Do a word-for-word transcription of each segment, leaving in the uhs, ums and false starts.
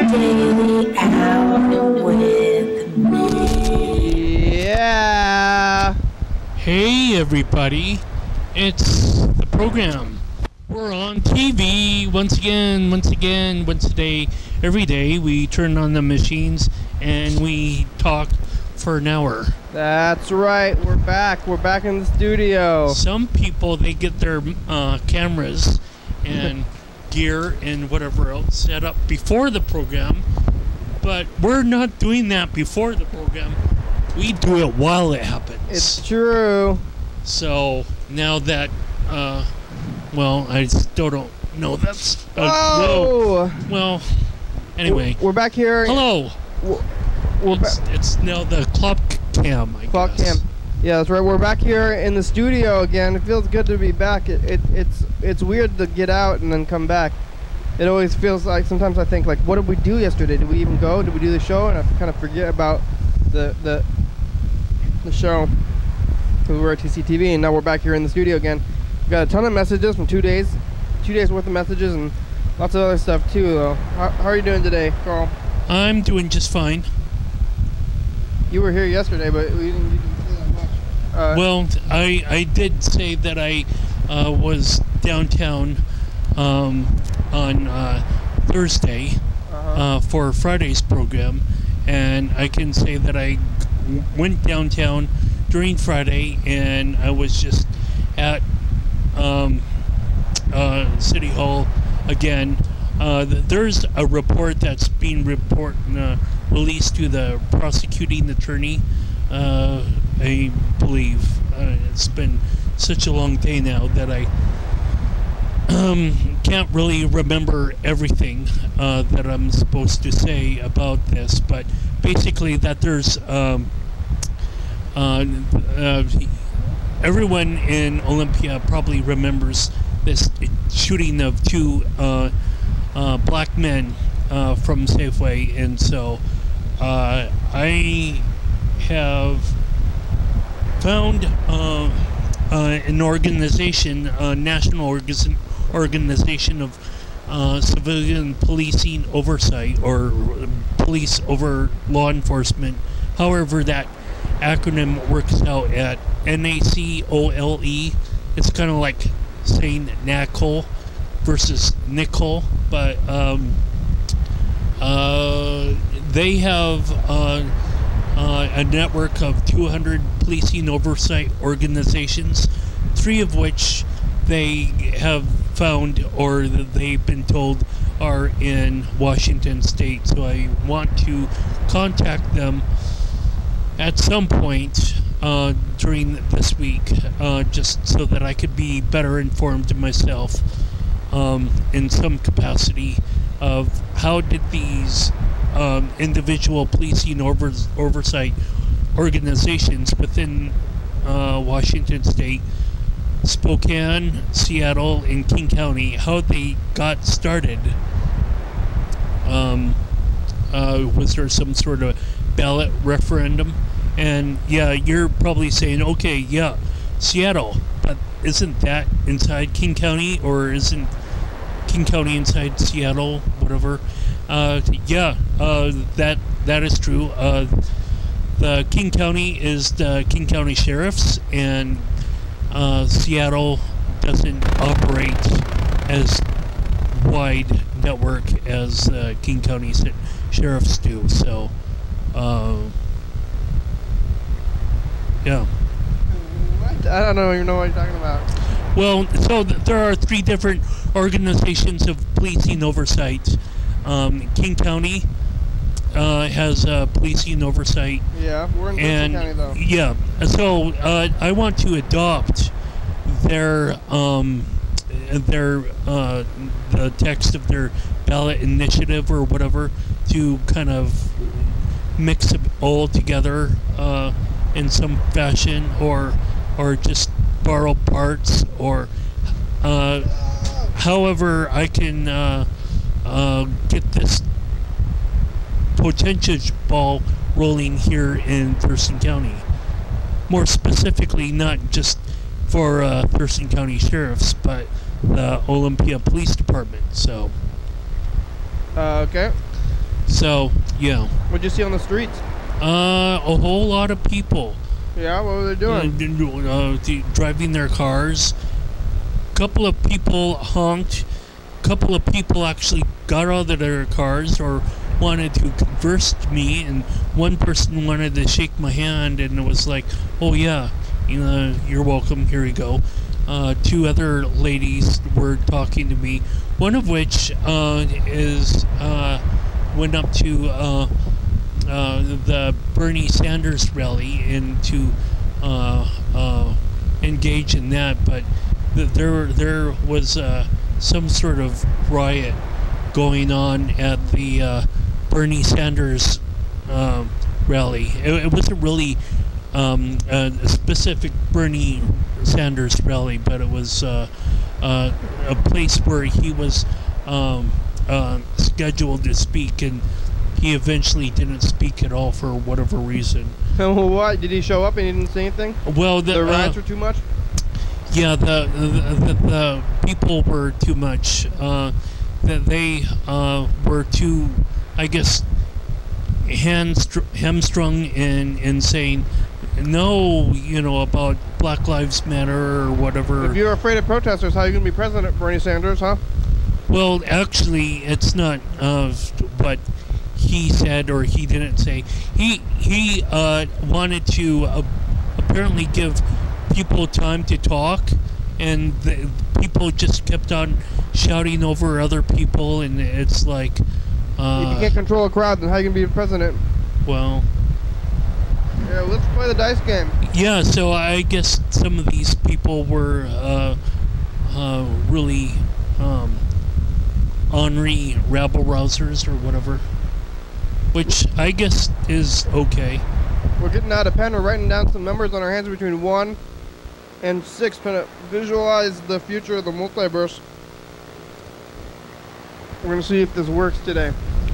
Day out with me. Yeah. Hey everybody, it's the program. We're on T V once again, once again, once a day, every day. We turn on the machines and we talk for an hour. That's right. We're back. We're back in the studio. Some people, they get their uh, cameras and gear and whatever else set up before the program, but we're not doing that before the program. We do it while it happens. It's true. So now that, uh, well, I still don't know. That's uh, oh. Well, well, anyway. We're back here. Hello. We're, we're it's, ba- it's now the clock cam. I clock guess. cam. Yeah, that's right. We're back here in the studio again. It feels good to be back. It, it it's it's weird to get out and then come back. It always feels like, sometimes I think like, what did we do yesterday? Did we even go? Did we do the show? And I kind of forget about the the the show. We were at T C T V, and now we're back here in the studio again. We got a ton of messages from two days, two days worth of messages, and lots of other stuff too. Though, how, how are you doing today, Carl? I'm doing just fine. You were here yesterday, but we didn't, you didn't say that much. Uh, Well, I I did say that I uh, was downtown um, on uh, Thursday uh-huh. uh, for Friday's program, and I can say that I went downtown during Friday, and I was just at um, uh, City Hall again. Uh, th- there's a report that's being report uh, released to the prosecuting attorney. Uh, I believe uh, it's been such a long day now that I um, can't really remember everything uh, that I'm supposed to say about this, but basically that there's um, uh, uh, everyone in Olympia probably remembers this shooting of two uh, uh, black men uh, from Safeway, and so uh, I have found uh, uh, an organization, a national orga- organization of uh, civilian policing oversight, or police over law enforcement, however that acronym works out at N A C O L E. It's kind of like saying NACOL versus Nickel, but um, uh, they have uh, uh, a network of two hundred policing oversight organizations, three of which they have found, or that they've been told, are in Washington State. So I want to contact them at some point uh, during this week, uh, just so that I could be better informed myself um, in some capacity of how did these um, individual policing over- oversight organizations within uh, Washington State, Spokane, Seattle, and King County, how they got started. Um, uh, was there some sort of ballot referendum? And yeah, you're probably saying, okay, yeah, Seattle, but isn't that inside King County, or isn't King County inside Seattle, whatever? Uh, yeah, uh, that that is true. Uh, the King County is the King County Sheriffs, and uh, Seattle doesn't operate as wide network as uh, King County Sheriffs do. So, uh, yeah. What? I don't know, even know what you're talking about. Well, so th- there are three different organizations of policing oversight. Um, King County uh, has uh, policing oversight. Yeah, we're in Thurston And County though. yeah, so uh, I want to adopt their um, their uh, the text of their ballot initiative or whatever, to kind of mix it all together uh, in some fashion, or or just borrow parts, or uh, however I can uh, uh, get this potential ball rolling here in Thurston County. More specifically, not just for uh, Thurston County Sheriffs, but the Olympia Police Department. So, Uh, okay. So yeah. What'd you see on the streets? Uh, a whole lot of people. Yeah, what were they doing? Uh, uh, d- driving their cars. Couple of people honked. Couple of people actually got out of their cars or wanted to converse to me, and one person wanted to shake my hand, and it was like, oh yeah, you know, you're welcome, here you go. Uh, two other ladies were talking to me, one of which uh, is uh, went up to uh, uh, the Bernie Sanders rally and to uh, uh, engage in that, but th- there there was uh, some sort of riot going on at the uh, Bernie Sanders um, rally. It, it wasn't really um, a, a specific Bernie Sanders rally, but it was uh, uh, a place where he was um, uh, scheduled to speak, and he eventually didn't speak at all for whatever reason. What? Did he show up and he didn't say anything? Well, the, the riots uh, were too much? Yeah, the the, the, the people were too much. Uh, that they uh, were too, I guess, hamstr- hamstrung in, in saying no, you know, about Black Lives Matter or whatever. If you're afraid of protesters, how are you going to be president, Bernie Sanders, huh? Well, actually, it's not uh, what he said or he didn't say. He he uh, wanted to uh, apparently give people time to talk, and the people just kept on shouting over other people, and it's like uh, if you can't control a crowd, then how are you going to be president? Well, yeah, let's play the dice game. Yeah, so I guess some of these people were uh, uh, really um, ornery rabble-rousers or whatever, which I guess is okay. We're getting out a pen. We're writing down some numbers on our hands between one and six, trying to visualize the future of the multiverse. We're going to see if this works today.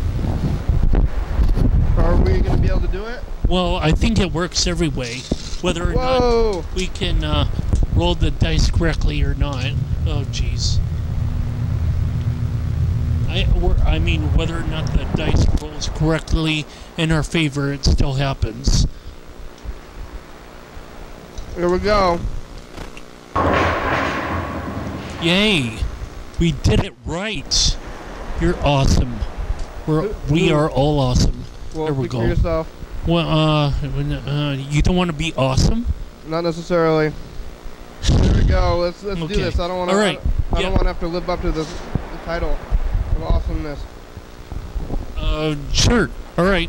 Are we going to be able to do it? Well, I think it works every way, whether or Whoa. not we can uh, roll the dice correctly or not. Oh, jeez. I, or, I mean, whether or not the dice rolls correctly in our favor, it still happens. Here we go. Yay! We did it right. You're awesome. We're we are all awesome. Well, there we speak go. for yourself. Well, uh, when, uh, you don't want to be awesome? Not necessarily. Here we go. Let's let's Okay. do this. I don't want to. All right. I, I Yeah. don't want to have to live up to the, the title of awesomeness. Uh, sure. All right.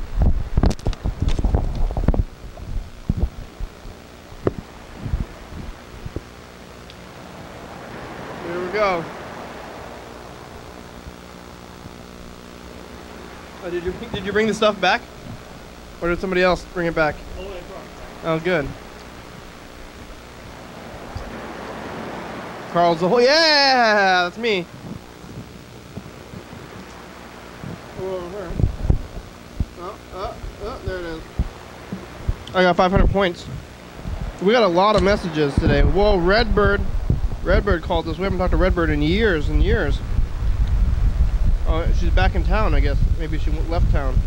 Here we go. Oh, did you did you bring the stuff back, or did somebody else bring it back? Oh, I brought it. Oh, good. Carl's the whole. Yeah, that's me. Oh, there. Oh, oh, oh, there it is. I got five hundred points. We got a lot of messages today. Whoa, Redbird. Redbird called us. We haven't talked to Redbird in years and years. Oh, she's back in town, I guess. Maybe she left town.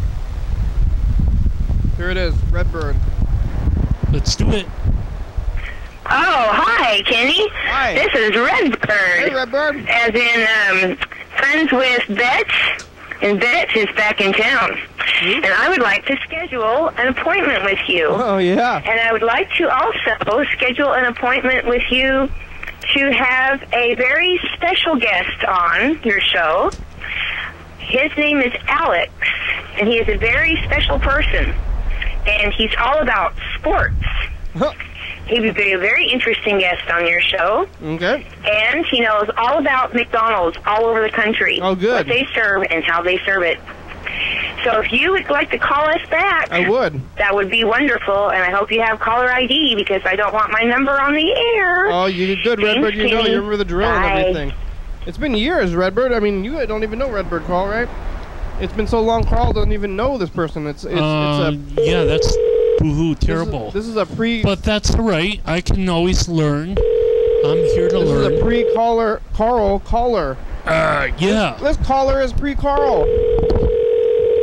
Here it is, Redbird. Let's do it. Oh, hi, Kenny. Hi. This is Redbird. Hey, Redbird. As in, um, friends with Betts, and Betts is back in town. Hmm? And I would like to schedule an appointment with you. Oh, yeah. And I would like to also schedule an appointment with you to have a very special guest on your show. His name is Alex, and he is a very special person. And he's all about sports. Huh. He would be a very interesting guest on your show. Okay. And he knows all about McDonald's all over the country. Oh, good. What they serve and how they serve it. So if you would like to call us back, I would. that would be wonderful. And I hope you have caller I D because I don't want my number on the air. Oh, you did good, Thanks, Redbird. You know, Kenny. you remember the drill Bye. and everything. It's been years, Redbird. I mean, you don't even know Redbird, Carl, right? It's been so long, Carl doesn't even know this person. It's it's, uh, it's a yeah, that's boo-hoo, terrible. This is, this is a pre. But that's all right. I can always learn. I'm here to this learn. is a pre-caller, Carl caller. Uh, yeah. This caller is pre-Carl.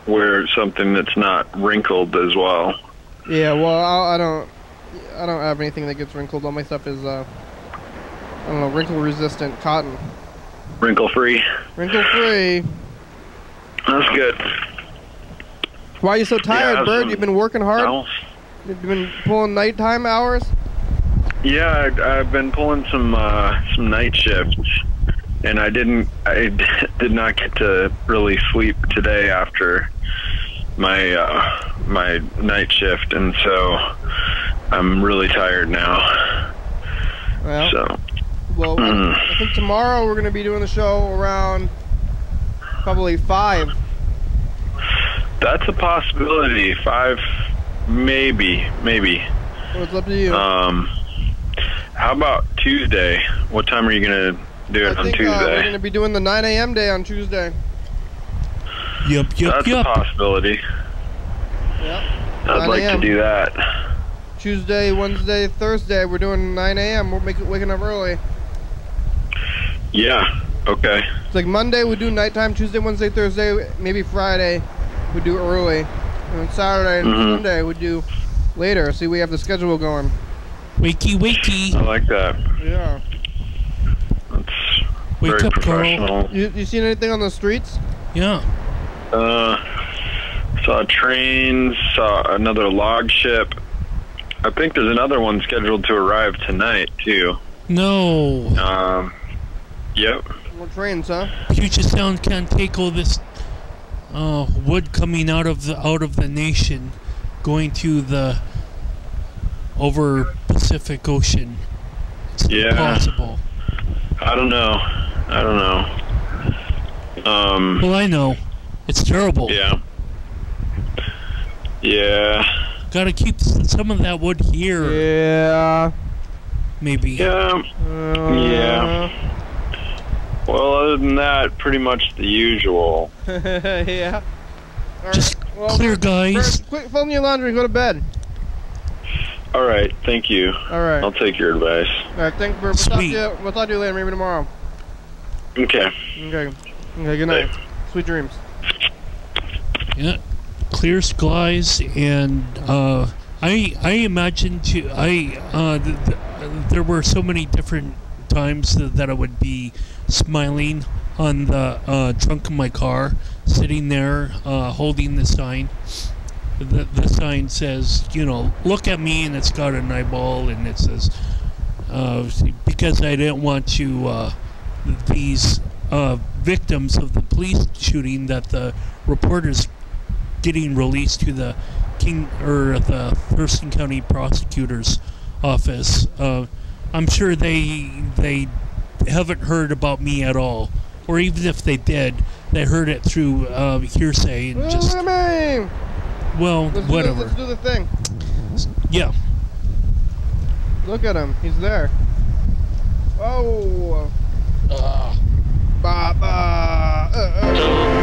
wear something that's not wrinkled as well. Yeah, well, I, I don't, I don't have anything that gets wrinkled. All my stuff is, uh, I don't know, wrinkle-resistant cotton. Wrinkle-free. Wrinkle-free. That's good. Why are you so tired, Yeah, Bert? some- You've been working hard? No. You've been pulling nighttime hours? Yeah, I, I've been pulling some uh, some night shifts, and I didn't. I did not get to really sleep today after my uh, my night shift, and so I'm really tired now. Well, So, well mm. I think tomorrow we're going to be doing the show around probably five. That's a possibility. Five, maybe, maybe. Well, it's up to you. Um, how about Tuesday? What time are you gonna do it I on think, Tuesday? Uh, we're going to be doing the nine A M day on Tuesday. Yep, yep, That's yep. a possibility. Yep. I'd like to do that. Tuesday, Wednesday, Thursday, we're doing nine A M We're making, waking up early. Yeah. Okay. It's like Monday we do nighttime, Tuesday, Wednesday, Thursday, maybe Friday we do early. And then Saturday and Mhm. Sunday we do later. See, we have the schedule going. Wakey, wakey. I like that. Yeah. That's Wake very up, Carl. professional. You, you seen anything on the streets? Yeah. Uh, saw trains, saw another log ship. I think there's another one scheduled to arrive tonight, too. No. Um, yep. More trains, huh? Puget Sound can't take all this uh, wood coming out of the out of the nation, going to the over Pacific Ocean. It's Yeah. impossible. I don't know. I don't know. Um, Well, I know. It's terrible. yeah. Yeah. Gotta keep s- some of that wood here. Yeah. Maybe. Yeah. Uh, Yeah. Well, other than that, pretty much the usual. yeah. All Just right, well, clear, guys. First, quick, fold in your laundry and go to bed. All right. Thank you. All right. I'll take your advice. All right, thanks, Bert. We'll talk, to Sweet. you, we'll talk to you later, maybe tomorrow. Okay. Okay. Okay, good night. Bye. Sweet dreams. Yeah. Clear skies, and uh, I I imagine to I uh, th- th- there were so many different times that, that I would be smiling on the uh, trunk of my car, sitting there uh, holding the sign. The, the sign says, you know, look at me, and it's got an eyeball, and it says, uh, because I didn't want to, uh, these uh, victims of the police shooting, that the reporters getting released to the King or the Thurston County Prosecutor's Office. Uh, I'm sure they they haven't heard about me at all, or even if they did, they heard it through uh, hearsay and Look just at me! well, Let's do, the, whatever. let's do the thing. Yeah. Look at him. He's there. Oh. Uh, Ba, ba, uh, uh.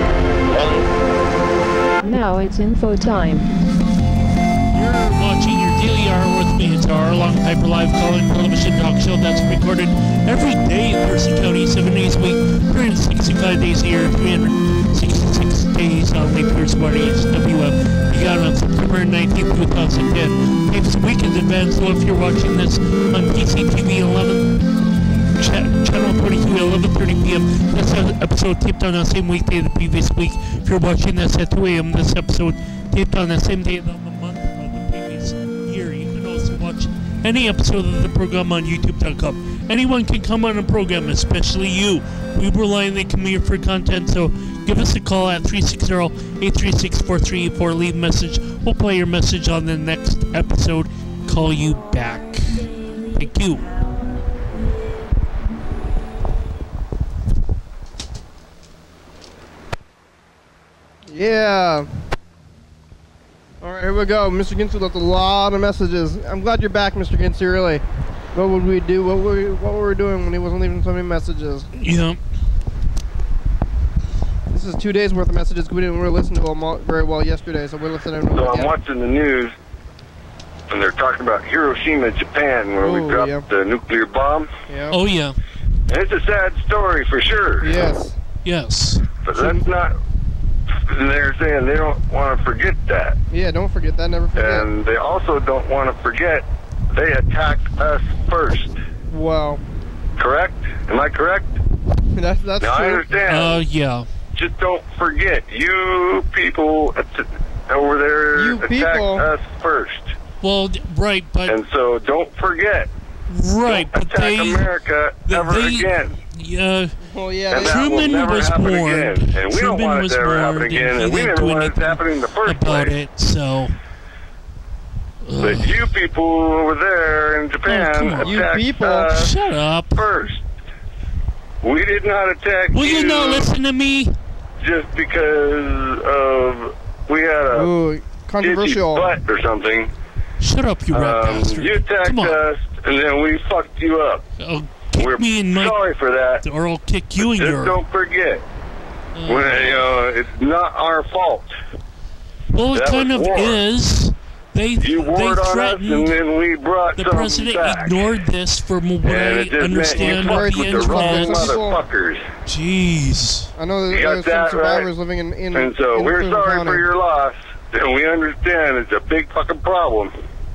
Now it's info time. You're watching your Daily Hour with me. It's our long hyper live call-in television talk show that's recorded every day in Thurston County, seven days a week, three hundred sixty-five days a year, three hundred sixty-six days on leap years, Y D H W M. You got it on September nineteenth, two thousand ten. Tapes a week in advance, so if you're watching this on T C T V eleven, ch channel twenty-two at eleven thirty p m This episode taped on the same weekday the previous week. If you're watching this at two a m, this episode taped on the same day of the month of the previous year. You can also watch any episode of the program on YouTube dot com. Anyone can come on a program, especially you. We rely on the community for content, so give us a call at three six zero, eight three six, four three eight four. Leave a message. We'll play your message on the next episode. Call you back. Thank you. Yeah. All right, here we go. Mister Ginsu left a lot of messages. I'm glad you're back, Mister Ginsu, really. What would we do? What were we, what were we doing when he wasn't leaving so many messages? Yeah. This is two days worth of messages. We didn't really listen to them all very well yesterday, so we're listening to them So I'm again. watching the news, and they're talking about Hiroshima, Japan, where we Oh, dropped yeah. the nuclear bomb. Yeah. Oh, yeah. And it's a sad story for sure. Yes. Yes. But let's not they're saying they don't want to forget that. Yeah, don't forget that. Never forget. And they also don't want to forget they attacked us first. Wow. Correct? Am I correct? That's that's now, true. I understand. Uh, yeah. Just don't forget, you people at- over there You attacked people. us first. Well, right, but And so don't forget. right, don't but attack they America ever they, again. Yeah. Well, yeah. And they- that will Truman never was happen warned. again. And we don't Truman want it was to ever happen warned, again. and And he we didn't never do want it anything to happen in the first about place. it. So. But you people over there in Japan Oh, come on. You attacked people. us Shut up. first. We did not attack Will you you not listen to me? just because of we had a Ooh, itchy controversial. butt or something. Shut up, you rat Um, bastard. you attacked Come on. us, and then we fucked you up. Oh, kick We're me in my... sorry for that. Or I'll kick you in Just your... don't forget. Uh, when, you know, it's not our fault. well, it that kind was of war. is. They, You they warred on us, and threatened... then we brought The something president back. ignored this from what And I it just understand meant of you the fucked with the wrong internet. motherfuckers. Jeez. I know You that got there's some that survivors right? living in in. And so in we're Thurston sorry County. for your loss, and we understand it's a big fucking problem.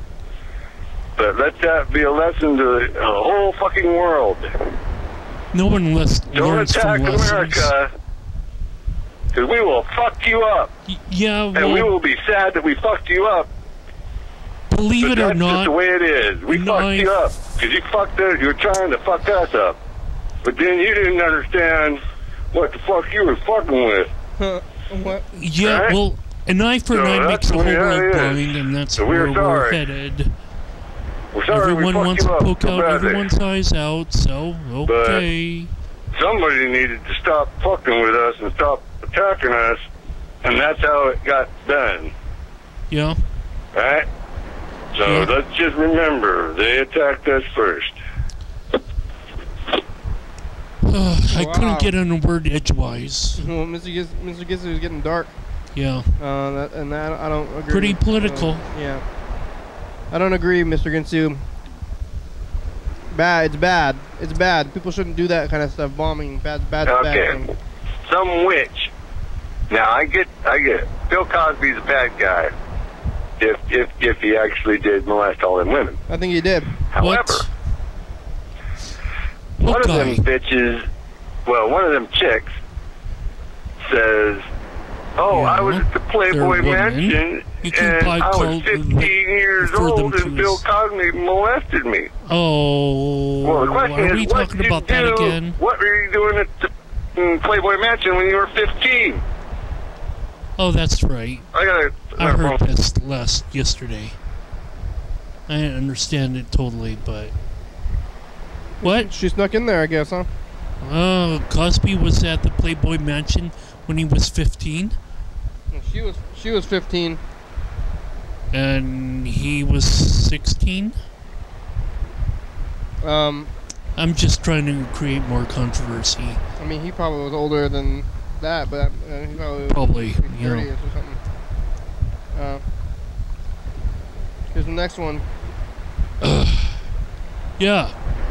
But let that be a lesson to the whole fucking world. No one les- Don't learns attack from lessons. America, because we will fuck you up. Y- yeah, And we well, will be sad that we fucked you up. believe But it or that's just not, the way it is. We and fucked I- you up because you fucked us. You were trying to fuck us up, but then you didn't understand what the fuck you were fucking with. What? yeah, Right? well, an eye for an So eye that's makes the the whole way world it is. blind, and that's So where we're we're sorry. headed. We're sorry Everyone we fucked wants you to up poke so out badly. everyone's eyes out, so, okay. Somebody needed to stop fucking with us and stop attacking us, and that's how it got done. Yeah. Right? So Yeah. let's just remember, they attacked us first. I Wow. couldn't get on a word edgewise. Well, Mister Giz, Mister Ginsu is getting dark. Yeah. Uh, that, and that I don't agree. Pretty with, political. uh, yeah. I don't agree, Mister Ginsu. Bad. It's bad. It's bad. People shouldn't do that kind of stuff. Bombing. Bad. Bad. Okay. Bad thing. Some witch. Now I get, I get it. Bill Cosby's a bad guy. If if if he actually did molest all them women. I think he did. However, What one of guy? them bitches, well, one of them chicks says, "Oh, Yeah, I was at the Playboy they're women. Mansion, You can and probably I call- was fifteen years refer them old, to and Bill as- Cosby molested me." Oh, Well, the question are is, we what talking did about you that do? again? What were you doing at the mm, Playboy Mansion when you were fifteen? Oh, that's right. I got I heard this last yesterday. I didn't understand it totally, but what? She snuck in there, I guess, huh? Oh, Cosby was at the Playboy Mansion when he was fifteen, She was. She was fifteen. and he was sixteen. Um. I'm just trying to create more controversy. I mean, he probably was older than that, but uh, he probably was Probably, yeah. thirty or something. Uh. Here's the next one. Yeah.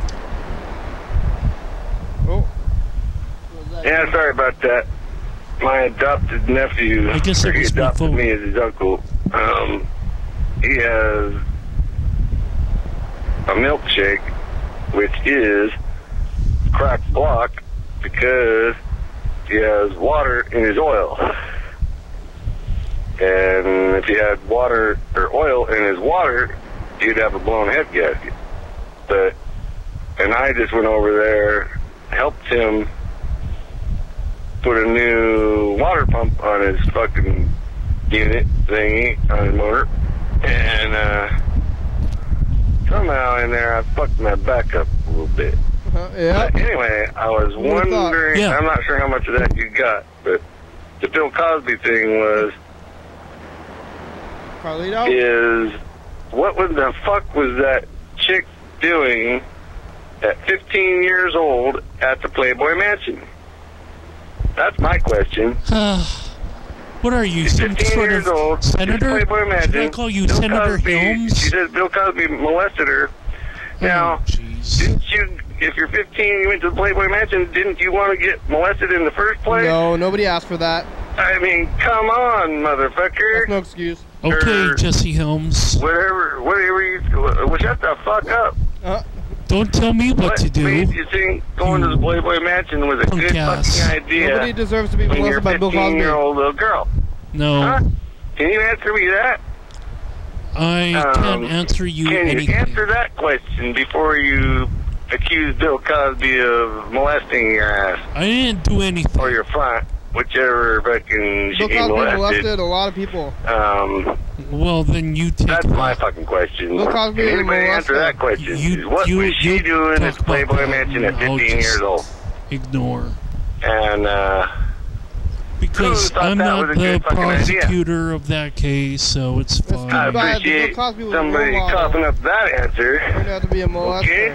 Oh. Yeah, sorry about that. My adopted nephew, I guess or it he was my adopted phone. me as his uncle. Um, he has a milkshake, which is crack block because he has water in his oil. And if he had water or oil in his water, he'd have a blown head gasket. But, and I just went over there, helped him put a new water pump on his fucking unit thingy on his motor, and uh, somehow in there I fucked my back up a little bit. Uh, yeah. But anyway, I was Who would've thought? wondering, Yeah. I'm not sure how much of that you got, but the Bill Cosby thing was, Carlito? is what was the fuck was that chick doing at fifteen years old at the Playboy Mansion? That's my question. What are you, some fifteen sort years of old, senator? Playboy Mansion. Should I call you Bill Senator Cosby, Helms? She says Bill Cosby molested her. Now, Oh, jeez. didn't you, if you're fifteen, you went to the Playboy Mansion, didn't you want to get molested in the first place? No, nobody asked for that. I mean, come on, motherfucker. That's no excuse. Okay, Or Jesse Helms. Whatever, whatever you... Well, shut the fuck up. Uh, Don't tell me what, What to do. made you think going to the Playboy Mansion was a Punk good ass. fucking idea Nobody deserves to be when you're molested by a Bill Cosby. fifteen-year-old little girl? No, Huh? Can you answer me that? I Um, can't answer you Can you anything. answer that question before you accuse Bill Cosby of molesting your ass I didn't do anything. or your front, whichever fucking Bill she Cosby molested? molested a lot of people. Um, Well, then you take that's that. my fucking question. Bill Cosby Can anybody molested. answer that question? You- what you- was she you doing talk at the Playboy about that, Mansion at and I'll fifteen just years old? Ignore. And, uh... Because thought I'm that not was a the good fucking idea? prosecutor of that case, so it's fine. I Too bad, appreciate Bill Cosby was a somebody role model. coughing up that answer. Turned out to be a molester. Okay.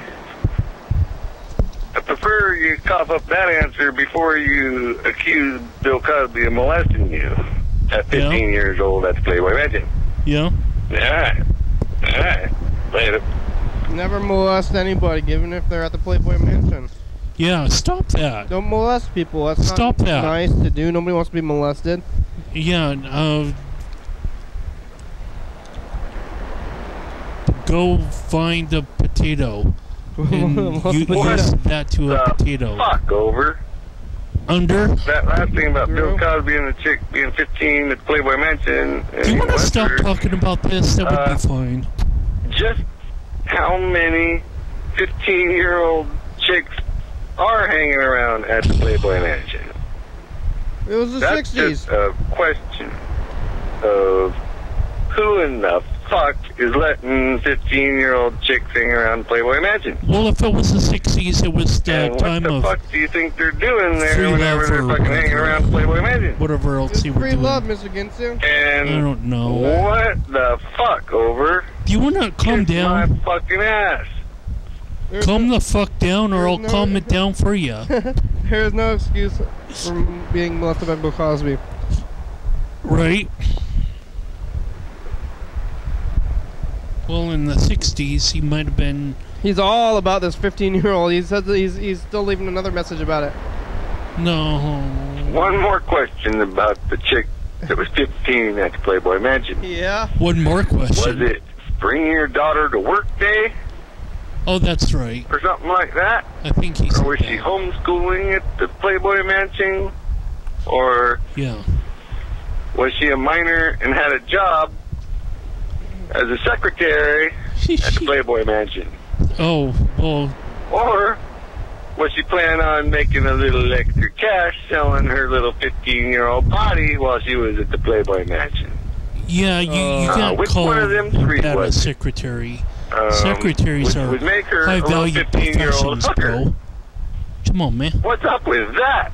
I prefer you cough up that answer before you accuse Bill Cosby of molesting you at fifteen years old at the Playboy Mansion. Yeah? Alright. Alright. Later. Never molest anybody, even if they're at the Playboy Mansion. Yeah, stop that. Don't molest people. That's Stop not that. nice to do. Nobody wants to be molested. Yeah, uh... go find a potato. And What's you potato? use that to a The potato. fuck over. Under? That last thing about Drew? Bill Cosby and the chick being fifteen at the Playboy Mansion. and Do you want to molested stop her. talking about this? That would Uh, be fine. Just how many fifteen-year-old chicks are hanging around at the Playboy Mansion? It was the That's sixties. just a question of who in the fuck is letting fifteen-year-old chicks hang around the Playboy Mansion? Well, if it was the sixties, it was the And what time the of fuck do you think they're doing free there whenever love they're or fucking hanging whatever. around the Playboy Mansion? whatever else It's you were free doing. love, Mister Ginsu. And I don't know. what the fuck over? Do you want to calm Kiss down? my fucking ass. There's Calm no, the fuck down, or I'll there's no- calm it down for you. there is no excuse for being molested by Bill Cosby. Right? Well, in the sixties, he might have been. He's all about this fifteen-year-old. He says that he's he's still leaving another message about it. No. One more question about the chick that was fifteen at the Playboy Mansion. Yeah. One more Was question. it bring your daughter to work day Oh, that's right. or something like that? I think he Or said was she that. homeschooling at the Playboy Mansion? Or Yeah. was she a minor and had a job as a secretary at the Playboy Mansion? Oh, well, Or was she planning on making a little extra cash selling her little fifteen-year-old body while she was at the Playboy Mansion? yeah, you, you Uh, can't which call one of them three that a was it? secretary. Um, Secretaries which are would make her a little high-value fifteen-year-old professions, hooker. bro. Come on, man. What's up with that?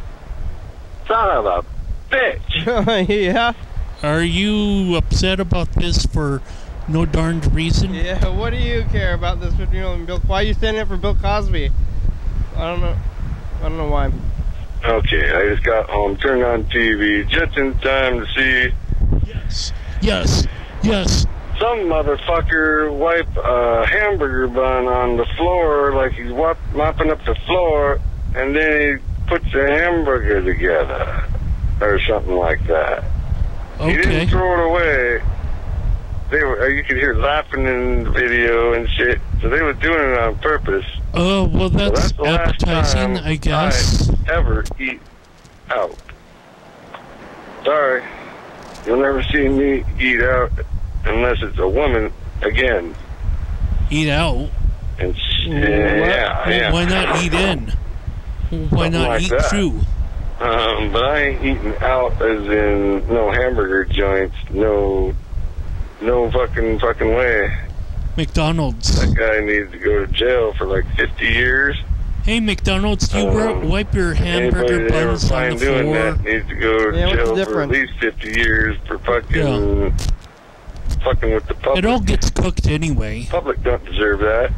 Son of a bitch. yeah. Are you upset about this for no darned reason? Yeah. What do you care about this fifteen-year-old Bill? Why are you standing up for Bill Cosby? I don't know. I don't know why. Okay, I just got home, turned on T V just in time to see Yes. Yes. Yes. some motherfucker wipe a hamburger bun on the floor like he's wop- mopping up the floor, and then he puts a hamburger together or something like that. He Okay. didn't throw it away. They were, you could hear laughing in the video and shit. So they were doing it on purpose. Oh, well, So that's, that's the last appetizing, time I guess. I ever eat out. Sorry, you'll never see me eat out unless it's a woman again. Eat out? And sh- What? yeah, Well, yeah. why not eat in? Why Something not like eat that. through? Um, but I ain't eating out as in no hamburger joints, no, no fucking fucking way. McDonald's. That guy needs to go to jail for like fifty years. Hey, McDonald's, do you Um, wipe your Anybody hamburger that ever buns on find the doing floor? that needs to go to Yeah, what's the jail for at difference? least fifty years for fucking fucking with the public. It all gets cooked anyway. Public don't deserve that.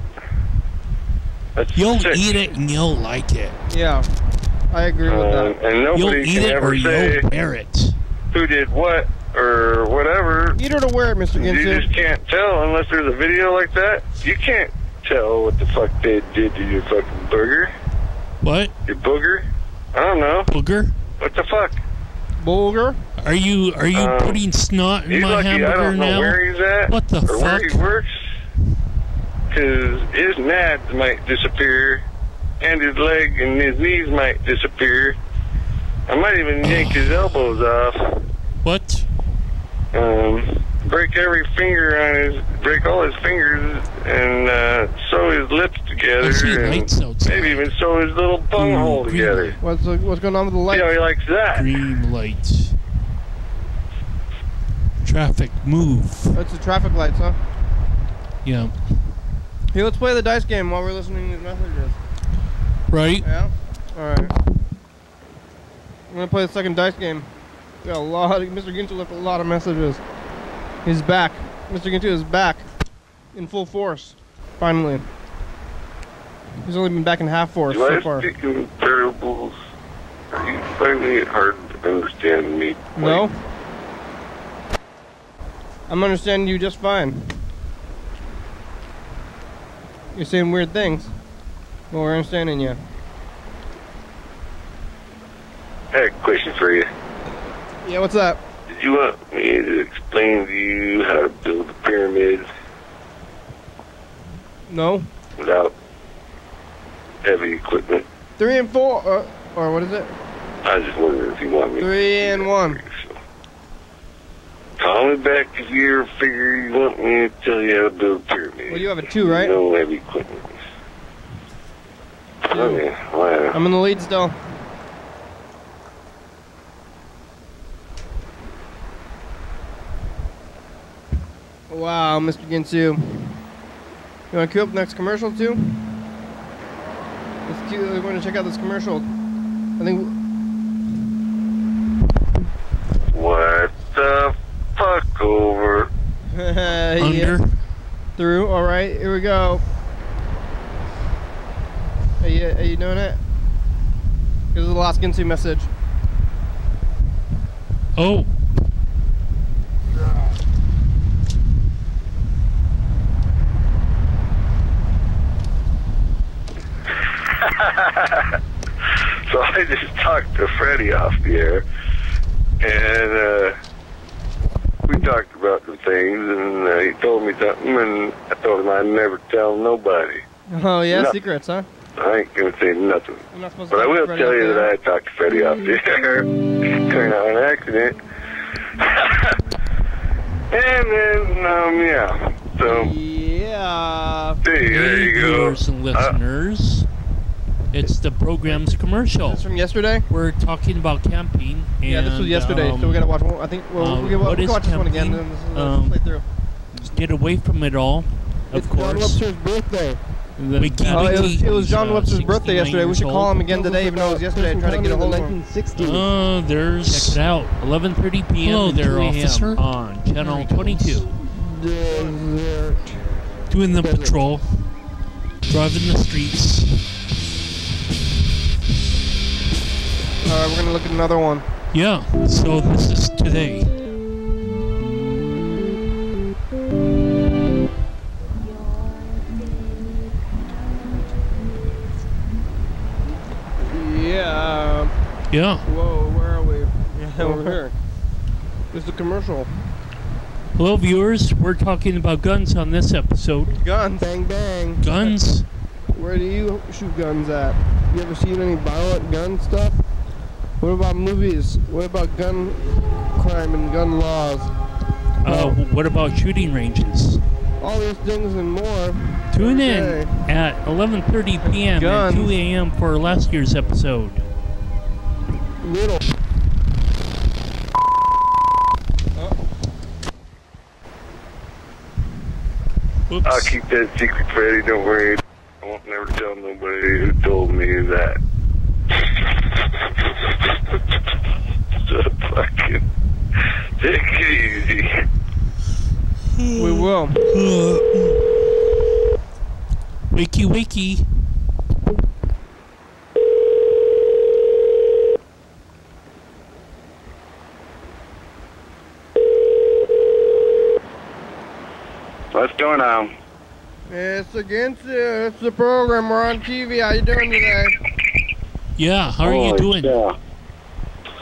That's You'll sick. eat it and you'll like it. Yeah. I agree with Um, that. and You'll nobody eat can it ever or say you'll wear it. who did what or whatever. Eat her to wear it, Mister You Ginsu. just can't tell unless there's a video like that. You can't tell what the fuck they did to your fucking burger. What? Your booger? I don't know. Booger? What the fuck? Bulger? Are you are you Um, putting snot in he's my lucky I hamburger don't know now? where he's at What the or where fuck? he works, because his nads might disappear, and his leg and his knees might disappear. I might even yank his elbows off. What? Um, break every finger on his, break all his fingers, and uh, sew his lips together, I see and lights outside. maybe even sew his little bunghole green together. light. What's the, what's going on with the light? You know, he likes that. Green lights. Traffic, move. That's the traffic lights, huh? Yeah. Hey, let's play the dice game while we're listening to these messages. Right? Yeah? Alright. I'm gonna play the second dice game. We got a lot of, Mister Ginsu left a lot of messages. He's back. Mister Ginsu is back. In full force. Finally. He's only been back in half force Do so I far. speak in parables? Are you finding it hard to understand me? No? I'm understanding you just fine. You're saying weird things. But we're understanding you. I had a question for you. Yeah, what's that? Did you want me to explain to you how to build a pyramid No? without heavy equipment? Three and four, or, or what is it? I was just wondering if you want me Three and one. Call me back if you ever figure you want me to tell you how to build a pyramid. Well, you have a two, right? No heavy equipment. Okay, well, I'm in the lead still. Wow, Mister Ginsu. You want to queue up the next commercial too? Let's queue, we're going to check out this commercial. I think. what the fuck over? Yeah. Through. All right, here we go. Are you, are you doing it? Here's the last Ginsu message. Oh. So I just talked to Freddie off the air, and uh, we talked about some things, and uh, he told me something, and I told him I'd never tell nobody. Oh yeah, Nothing. secrets, huh? I ain't gonna say nothing. I'm not supposed But to I talk to will Freddie tell off you the that air? I talked to Freddie off the air. Turned out an accident. And then, um, yeah. So, yeah. Hey, there Hey, you go. viewers and listeners. It's the program's commercial. This from yesterday? We're talking about camping. And, Yeah, this was yesterday, um, so we gotta watch one. I think well, uh, we can, what we is can watch this one again. camping? And this is, uh, Um, play through. Get away from it all, of It's course. John Webster's birthday. Wiki, Oh, it was, Wiki, it was John he's, uh, Webster's birthday sixty-nine yesterday. We years should call old. him again today, even though it was yesterday, and try to get a hold of him. Uh, there's Check it out, eleven thirty p m Hello and there, two a m officer. on channel twenty-two. doing the patrol, driving the streets. Alright, we're gonna look at another one. Yeah, so this is today. Yeah. Yeah. Whoa, where are we? Yeah, over here. This is a commercial. Hello, viewers. We're talking about guns on this episode. Guns. Bang, bang. Guns. Where do you shoot guns at? You ever seen any violent gun stuff? What about movies? What about gun crime and gun laws? Uh, what about shooting ranges? All these things and more. Tune in Okay. at eleven thirty p m Guns. and two a m for last year's episode. Little. Whoops. I'll keep that secret, Freddie. Don't worry. I won't never tell nobody who told me that. So fucking take it easy. We will. Wakey, wakey. What's going on? It's against you. It's the program. We're on T V. How you doing today? Yeah, how are you Holy doing? cow.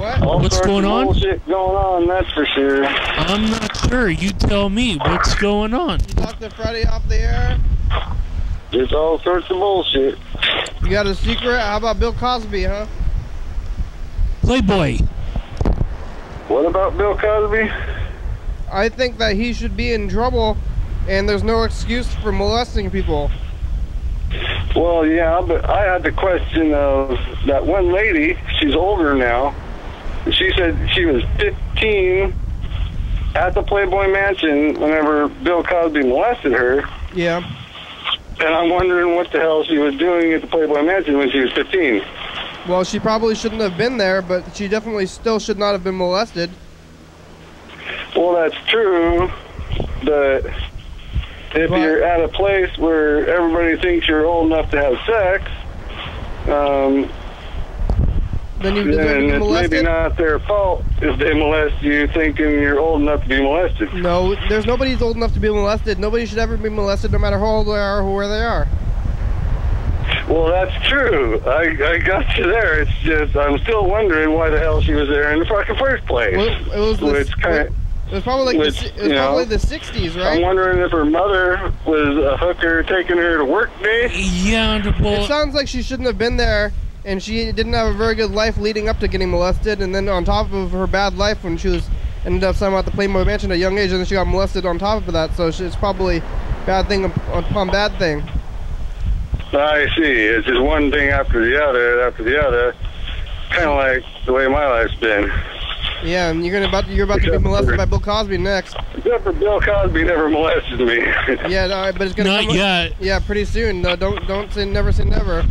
What? All What's sorts going of on? bullshit going on, that's for sure. I'm not sure. You tell me. What's going on? You talked to Freddie off the air? Just all sorts of bullshit. You got a secret? How about Bill Cosby, huh? Playboy. What about Bill Cosby? I think that he should be in trouble, and there's no excuse for molesting people. Well, yeah, but I had the question of that one lady. She's older now. She said she was fifteen at the Playboy Mansion whenever Bill Cosby molested her. Yeah. And I'm wondering what the hell she was doing at the Playboy Mansion when she was fifteen. Well, she probably shouldn't have been there, but she definitely still should not have been molested. Well, that's true, but if But- you're at a place where everybody thinks you're old enough to have sex, um, Then you deserve to then be it's molested? maybe not their fault if they molest you thinking you're old enough to be molested. No, there's nobody's old enough to be molested. Nobody should ever be molested, no matter how old they are or where they are. Well, that's true. I, I got you there. It's just I'm still wondering why the hell she was there in the fucking first place. Well, it was the, Which kind it was probably like which, the, si- it was you know, probably the sixties, right? I'm wondering if her mother was a hooker taking her to work day. Yeah, well, It sounds like she shouldn't have been there, and she didn't have a very good life leading up to getting molested, and then on top of her bad life when she was ended up somehow at the Playboy Mansion at a young age, and then she got molested on top of that, so she- it's probably bad thing upon bad thing. I see. It's just one thing after the other, after the other. Kind of like the way my life's been. Yeah, and you're gonna about you're about to be molested by Bill Cosby next. Except for Bill Cosby never molested me. Yeah, no, but it's gonna Not come yet. Yeah, pretty soon. No, don't don't say never say never.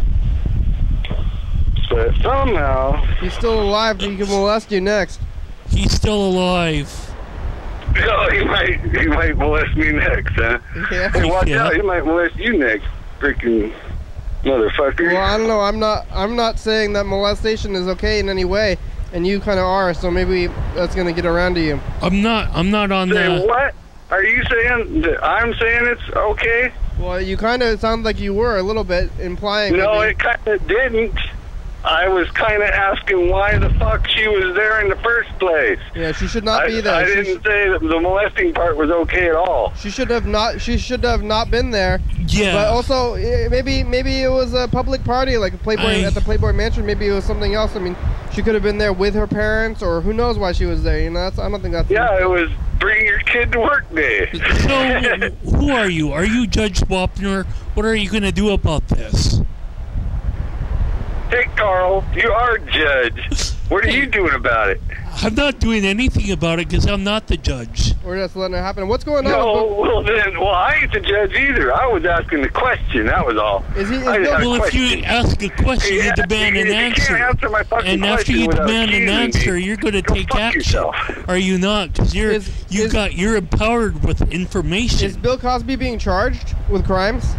But somehow He's still alive, he can molest you next. He's still alive. Oh, he might, he might molest me next, huh? Yeah. Hey, watch Yeah. out, he might molest you next, freaking motherfucker. Well, I don't know. I'm not. I'm not saying that molestation is okay in any way, and you kind of are. So maybe that's gonna get around to you. I'm not. I'm not on Say the. what? Are you saying that I'm saying it's okay? Well, you kind of sound like you were a little bit implying. No, maybe- it kind of didn't. I was kind of asking why the fuck she was there in the first place. Yeah, she should not I, be there. I She didn't say that the molesting part was okay at all. She should have not. She should have not been there. Yeah. But also, eh, maybe maybe it was a public party, like a Playboy I- at the Playboy Mansion. Maybe it was something else. I mean, she could have been there with her parents, or who knows why she was there. You know, that's I don't think that's. Yeah, it was bring your kid to work day. So, who are you? Are you Judge Wapner? What are you going to do about this? Hey, Carl, you are judge. What are you doing about it? I'm not doing anything about it because I'm not the judge. We're just letting it happen. What's going on? No, with well then, well I ain't the judge either. I was asking the question. That was all. Is he? Is I just Bill- had a Well, if you question. ask a question, you Yeah, demand you- an you can't answer. answer my fucking And after question you without demand an accusing me. answer, you're going to Go take fuck action. yourself. Are you not? Because you're Is- you is- got you're empowered with information. Is Bill Cosby being charged with crimes?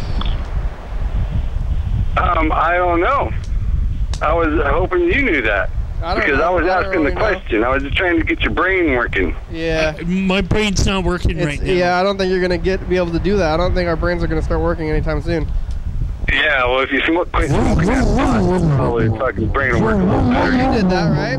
Um, I don't know. I was hoping you knew that. I don't Because know. I was I don't asking really the know. question. I was just trying to get your brain working. Yeah. Uh, my brain's not working It's- right now. Yeah, I don't think you're gonna get be able to do that. I don't think our brains are gonna start working anytime soon. Yeah, well, if you smoke, quit smoking that pot, probably fucking brain will work a little Oh, better. you did that, right?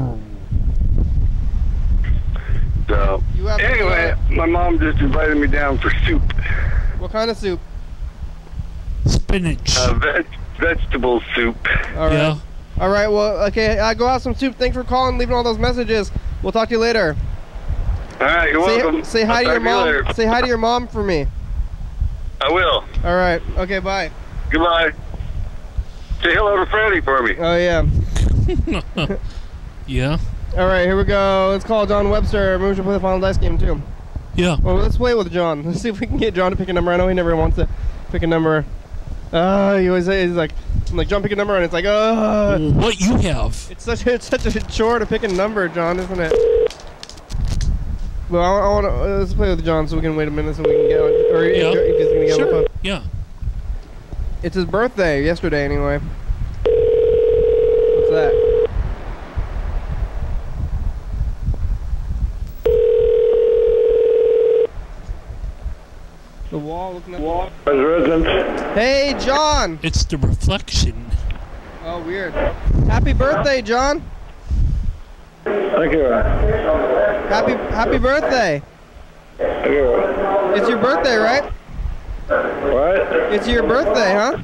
So, You have to do anyway, my mom just invited me down for soup. What kind of soup? Spinach. Uh, veg- vegetable soup. All right. Yeah. All right. Well, okay. I go have some soup. Thanks for calling, leaving all those messages. We'll talk to you later. All right, you're say, welcome. Say hi I'll to your talk you mom. later. Say hi to your mom for me. I will. All right. Okay. Bye. Goodbye. Say hello to Freddie for me. Oh yeah. Yeah. All right. Here we go. Let's call John Webster. Maybe we should play the final dice game too. Yeah. Well, let's play with John. Let's see if we can get John to pick a number. I know he never wants to pick a number. Uh, he always he's like, I'm like, John, pick a number, and it's like, uh. What you have? It's such a, it's such a chore to pick a number, John, isn't it? Well, I, I want to uh, let's play with John so we can wait a minute so we can get on. Or Yeah. if, if he's gonna get on the Sure. phone. Yeah. It's his birthday yesterday, anyway. What's that? The wall looking at the wall. Resident. Hey, John! It's the reflection. Oh, weird. Happy birthday, John! Thank you. Happy Happy birthday. Thank you. It's your birthday, right? What? It's your birthday, huh?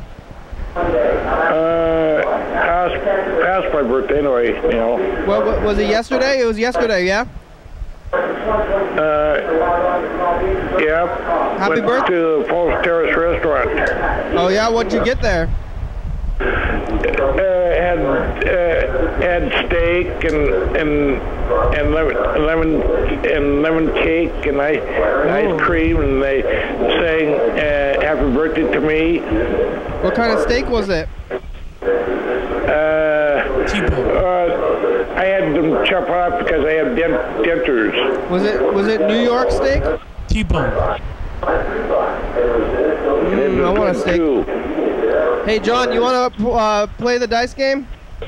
Uh, past, past my birthday anyway, you know. What, what was it yesterday? It was yesterday, yeah? Uh, yeah. Happy Went birthday. to the Falls Terrace restaurant. Oh, yeah? What'd you get there? Uh, had uh, had steak and and and lemon, lemon and lemon cake and ice, ice cream, and they sang uh, "Happy Birthday" to me. What kind of steak was it? Uh, uh, I had them chop off because I have dent dentures. Was it was it New York steak? T-bone. Mm, I want a steak. Too. Hey, John, you want to uh, play the dice game?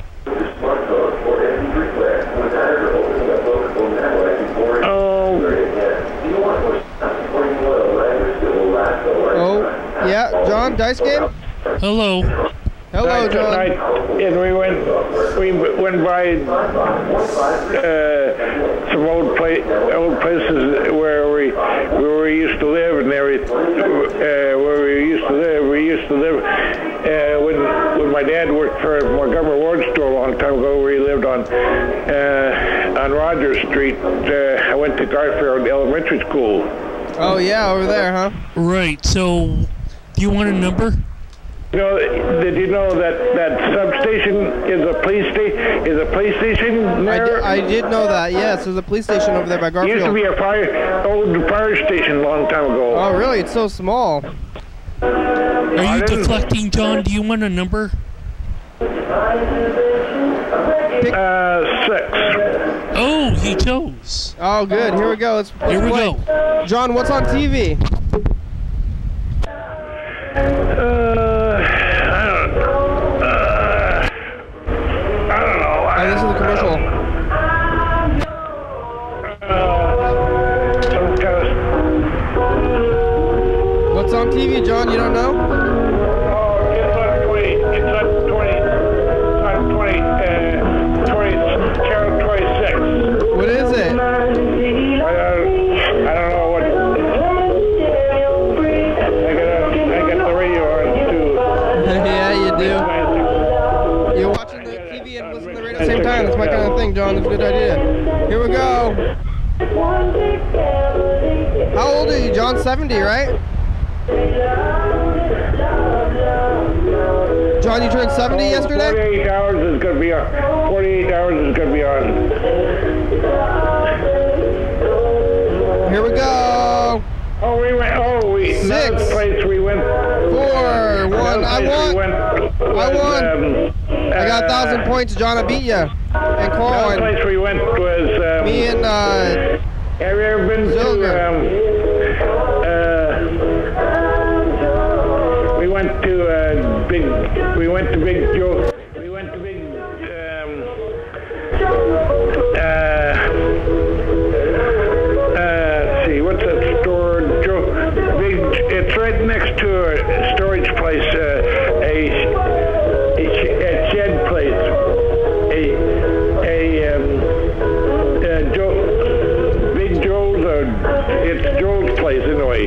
Oh. Oh, yeah, John, dice game? Hello. Hello, Night, John. night, and we went, we went by uh, some old place, old places where we where we used to live, and every uh, where we used to live. We used to live uh, when when my dad worked for Montgomery Ward store a long time ago, where he lived on uh, on Rogers Street. Uh, I went to Garfield Elementary School. Oh yeah, over there, huh? Right. So, do you want a number? You know, did you know that that substation is a police sta- is a police station there? I did, I did know that. Yes, there's a police station over there by It Garfield. used to be a fire, old fire station a long time ago. Oh, really? It's so small. Are you deflecting, John? Do you want a number? Uh, six. Oh, he chose. Oh, good. Here we go. Let's, let's Here we play. go. John, what's on T V? Uh, I don't know. Uh, I don't know. Oh, this is a commercial. Uh, some kind of. What's on T V, John? You don't know? Oh, it's on twenty. It's on twenty. It's on twenty. Uh, twenty. Channel twenty-six. What is it? I don't. I don't know what. I got. I got the radio on too. Yeah, you do. You're watching the T V and listening to the radio at the same time. That's my kind of thing, John. That's a good idea. Here we go. How old are you, John? seventy, right? John, you turned seventy yesterday? forty-eight hours is going to be on. forty-eight hours is going to be on. Here we go. Oh, we went. Oh, we. Six. Another place we went. Four. One. I won. Went, I won. Um, I got a thousand uh, points, John. I beat you. And Carl. Another And place we went was. Um, me and uh, have you ever been Zilger. to? Um, uh, we went to uh, big. We went to Big Joe. We went to Big. Um, uh, uh, let's see, what's that store? Joe. Big. It's right next to a storage place. Uh, a, a, a shed place. A a um, uh, Joe. Big Joe's. Uh, it's Joe's place anyway.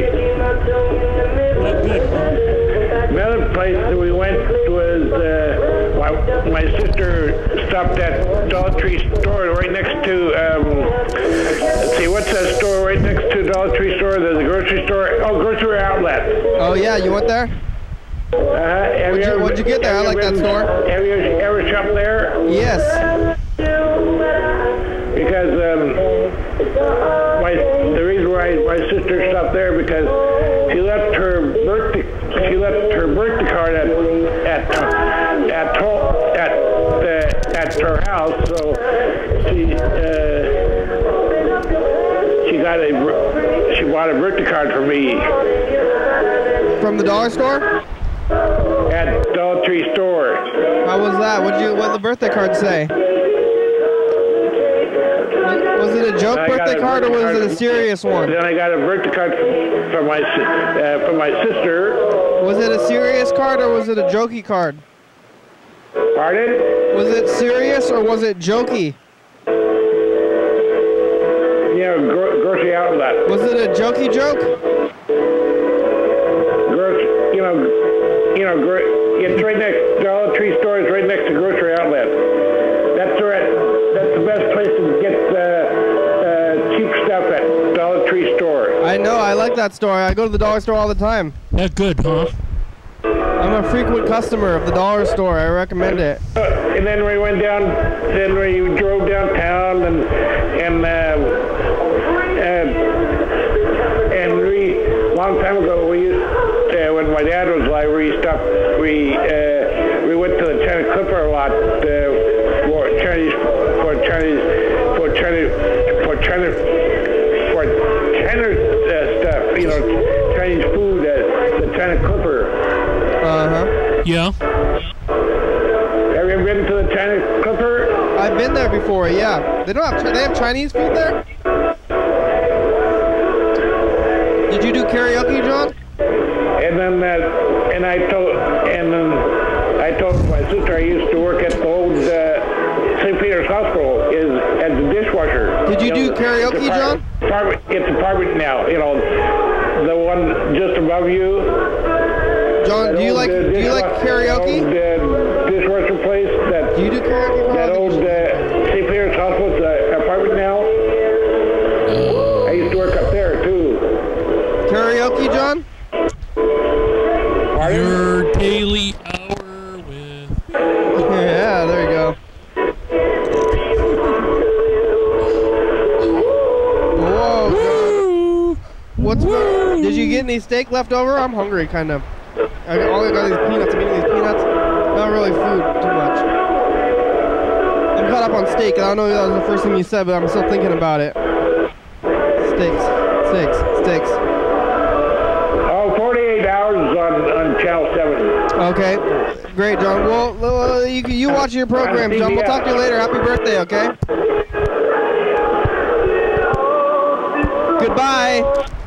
Another place that we went was uh, my, my sister stopped at Dollar Tree store right next to. Um, let's see, what's that store right next to Dollar Tree store? There's a grocery store. Oh, grocery outlet. oh yeah, you went there? Uh, have What'd you- ever- what'd you get there? have I you like that been- store. Have you ever shopped there? Yes. Because um, my the reason why my sister stopped there because she left her birthday she left her birthday card at at at ho- at uh, at her house, so she uh, she got a she bought a birthday card for me From the dollar store? at Dollar Tree store. How was that? What'd you? What did the birthday card say? Was it a joke I got birthday a card or birthday was it a card. serious one? Then I got a birthday card from, from my si- uh, from my sister. Was it a serious card or was it a jokey card? Pardon? Was it serious or was it jokey? outlet. Was it a jokey joke? Grocery, you know, you know, gro- it's right next. Dollar Tree store is right next to grocery outlet. That's right. That's the best place to get uh, uh, cheap stuff at Dollar Tree store. I know. I like that store. I go to the dollar store all the time. That good, huh? I'm a frequent customer of the dollar store. I recommend it. Uh, and then we went down. Then we drove downtown, and and uh, and, and we long time ago we used uh, when my dad was alive, we stopped. We uh, we went to the China Clipper a lot uh, for Chinese for Chinese for Chinese for China for China uh, stuff. You know, Chinese food. Uh, the China Clipper. Uh huh. Yeah. Have you ever been to the China Clipper? I've been there before. Yeah. They don't have. They have Chinese food there. Did you do karaoke, John? And then uh, and I told and then I told my sister I used to work at the old uh, Saint Peter's Hospital is as a dishwasher. Did you, you do know, karaoke, it's John? Apartment, it's apartment now. You know, the one just above you. John, do you old, like uh, do you like karaoke? Old, uh, dishwasher place. That do you do karaoke? That old uh, Saint Peter's Hospital is an apartment now. I used to work up there too. Karaoke, John? Pardon? Your daily hour with. Yeah, there you go. Whoa, John. What's going? Did you get any steak left over? I'm hungry, kind of. I got, all I got these peanuts. I'm eating these peanuts. Not really food too much. I'm caught up on steak. I don't know if that was the first thing you said, but I'm still thinking about it. Steaks, steaks, steaks. Oh, forty-eight hours on, on Channel seven. Okay, great, John. Well, uh, you, you watch your program, John. We'll talk to you later. Happy birthday, okay? Goodbye.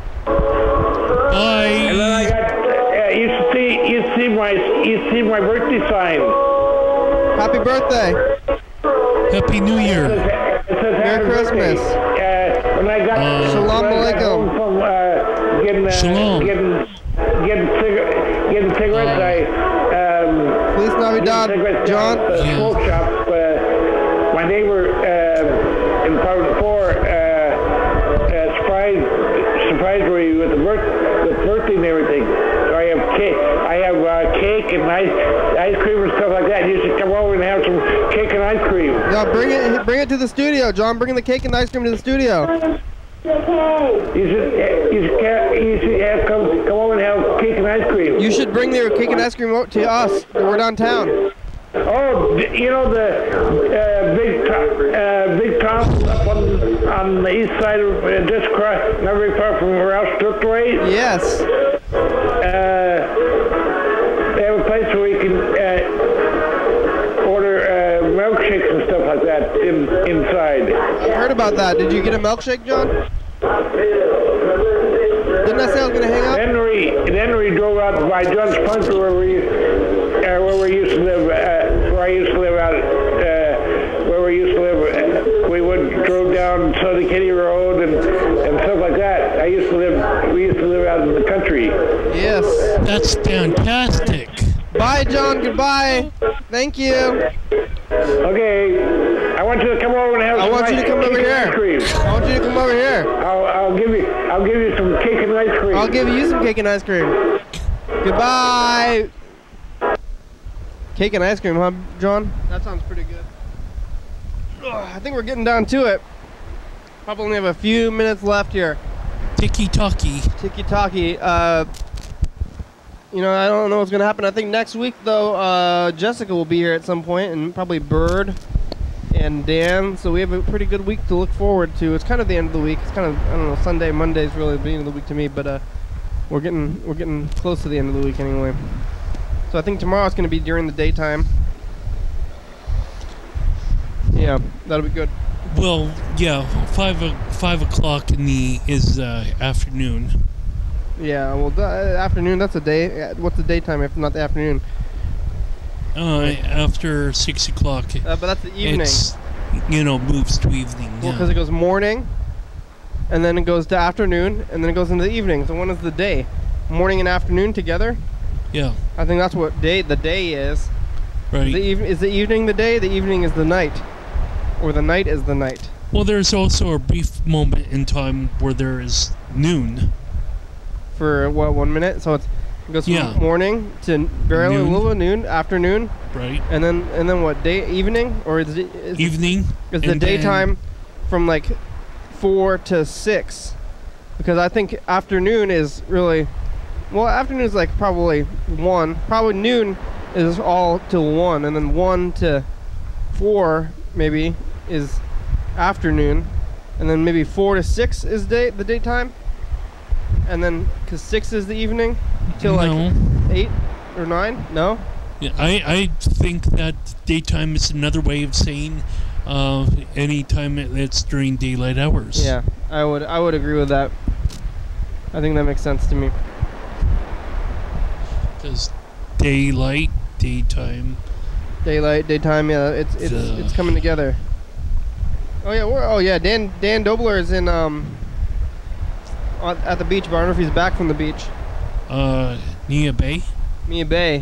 Bye. And then I got, uh, you should see, you see my, you see my birthday sign. Happy birthday. Happy New Year. It says, it says Merry Happy Christmas. Birthday. Uh, when I got, Uh, Shalom when I got alaikum. home from uh, getting, uh, Shalom. getting, getting, cigar- getting cigarettes, Uh, I, um, Feliz Navidad, cigarettes John. down at the Yeah. smoke shop. Uh, my neighbor uh, in apartment four uh, uh, surprised surprised me with the birth, the birthday and everything. So I have cake, I have uh, cake and ice ice cream and stuff like that. You should come over and have some cake and ice cream. Yeah, bring it, bring it to the studio, John. Bring the cake and ice cream to the studio. You should, you should, you should have come come over and have cake and ice cream. You should bring your cake and ice cream out to us. We're downtown. Oh, you know the uh, big top, uh, big top up on, on the east side of uh, just across, not very far from Rouse Way. Yes. Uh, they have a place where you can uh, order uh, milkshakes and stuff like that in, inside. I heard about that. Did you get a milkshake, John? Didn't I say I was gonna hang up? Then we then we drove out by John's Punch where we uh, where we used to live. Uh, where I used to live out. Uh, where we used to live. Uh, we would drove down Southern Kitty Road and and stuff like that. I used to live. We used to live out in the country. Yes. That's fantastic. Bye, John. Goodbye. Thank you. Okay. I want you to come over and have. I some want you ice to come over cake and here. Ice cream. I want you to come over here. I'll, I'll give you. I'll give you some cake and ice cream. I'll give you some cake and ice cream. Goodbye. Cake and ice cream, huh, John? That sounds pretty good. Ugh, I think we're getting down to it. Probably only have a few minutes left here. Tiki-talkie. Tiki-talkie. Uh, you know, I don't know what's going to happen. I think next week, though, uh, Jessica will be here at some point, and probably Bird and Dan. So we have a pretty good week to look forward to. It's kind of the end of the week. It's kind of, I don't know, Sunday, Monday is really the beginning of the week to me, but uh, we're getting we're getting close to the end of the week anyway. So I think tomorrow's going to be during the daytime. Yeah, that'll be good. Well, yeah, five o- five o'clock in the is uh, afternoon. Yeah, well, the uh, afternoon. That's a day. uh, What's the daytime if not the afternoon? Uh, after six o'clock. Uh, but that's the evening. It's, you know, moves to evening. Well, yeah. because it goes morning. and then it goes to afternoon, and then it goes into the evening. So when is the day? Morning and afternoon together? Yeah. I think that's what day the day is. Right. The eve- is the evening the day? The evening is the night. Or the night is the night. Well, there's also a brief moment in time where there is noon. For what, one minute? So it's, it goes from Yeah. morning to very Noon. little noon, afternoon. Right. And then and then what, day, evening? Or is it? Is Evening. Is the and then- daytime from like four to six? Because I think afternoon is really, well, afternoon is like probably one. Probably noon is all till one, and then one to four maybe is afternoon, and then maybe four to six is day the daytime, and then because six is the evening till like No. eight or nine. No. Yeah, I, I think that daytime is another way of saying uh, any time it's during daylight hours. Yeah, I would I would agree with that. I think that makes sense to me. Because daylight, daytime. Daylight, daytime, yeah, it's it's Duh. it's coming together. Oh yeah, we're, oh yeah, Dan Dan Dobler is in um on, at the beach. But I don't know if he's back from the beach. Uh, Nia Bay. Mia Bay.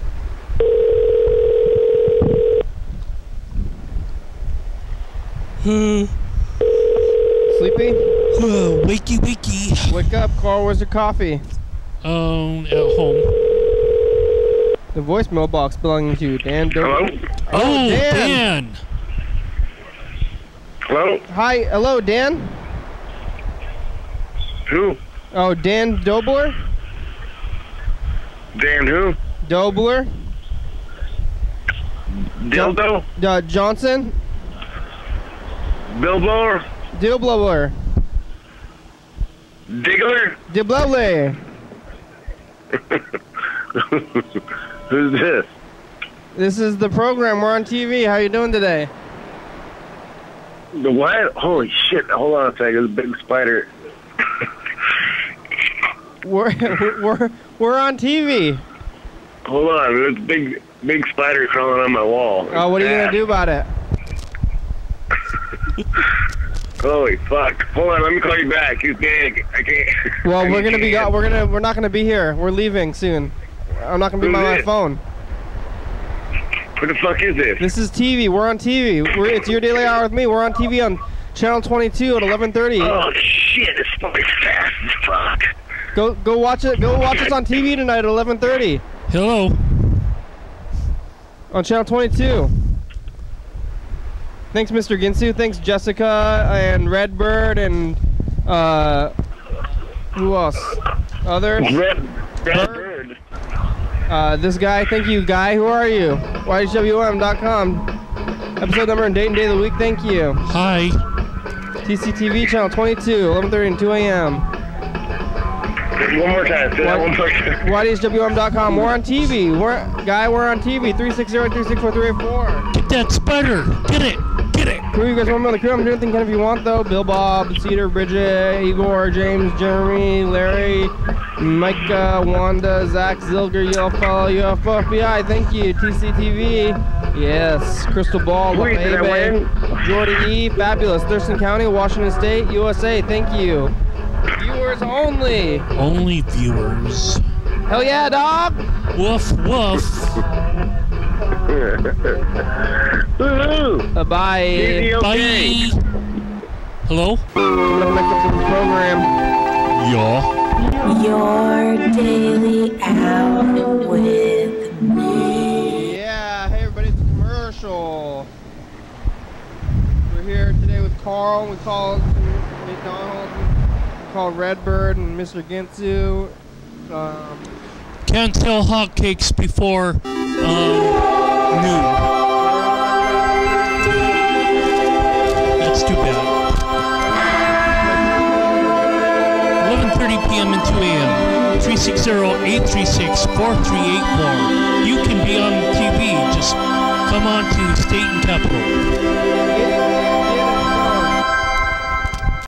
Sleepy? wakey wakey. Wake up, Carl. Where's your coffee? Um, at home. The voicemail box belonging to Dan Dobler. Hello? Oh, Dan. Dan. Hello? Hi, hello, Dan. Who? Oh, Dan Dobler. Dan who? Dobler. Dildo? Uh, Johnson. Bilbo? Dilblower. Diggler? Dilblower. Who's this? This is the program. We're on T V. How you doing today? The what? Holy shit. Hold on a second. There's a big spider. We're we're we're on T V. Hold on. There's a big, big spider crawling on my wall. Oh, what are you gonna do about it? Holy fuck. Hold on. Let me call you back. He's big. I can't. Well, we're gonna be go- we're gonna we're not gonna be here. We're leaving soon. I'm not gonna be Who's by my this? phone. What the fuck is this? This is T V. We're on T V. We're, it's your daily hour with me. We're on T V on channel twenty-two at eleven thirty. Oh shit! It's fucking fast as fuck. Go go watch it. Go watch us on T V tonight at eleven thirty. Hello. On channel twenty-two. Thanks, Mister Ginsu. Thanks, Jessica and Redbird and uh, who else? Others. Red, red bird. Uh, this guy. Thank you, guy. Who are you? Y D H W M dot com. Episode number and date and day of the week. Thank you. Hi. T C T V channel twenty-two, eleven thirty and two A M One more time. Say that one more time. Y D H W M dot com. We're on T V. We're guy. We're on T V. three six zero, three six four, three eight four. Get that spider. Get it. Get it. Crew, you guys want me on the crew? I'm doing anything kind of if you want, though. Bill, Bob, Cedar, Bridget, Igor, James, Jeremy, Larry, Micah, Wanda, Zach, Zilger, Yellowfellow, U F O F B I. Thank you. T C T V. Yes. Crystal Ball, Wait, did I Baby, win? Jordy E. Fabulous. Thurston County, Washington State, U S A. Thank you. Viewers only. Only viewers. Hell yeah, dog. Woof woof. Woohoo! Uh, bye. Easy, okay. Bye. Hello? Coming up next episode of the program. Yeah. Your daily out with me. Yeah, hey everybody, it's a commercial. We're here today with Carl. We called McDonald. We called Redbird and Mister Ginsu. Um, Can't sell hotcakes before um, noon. That's too bad. eleven thirty p m and two A M three six zero, eight three six, four three eight four. You can be on T V. Just come on to State and Capital.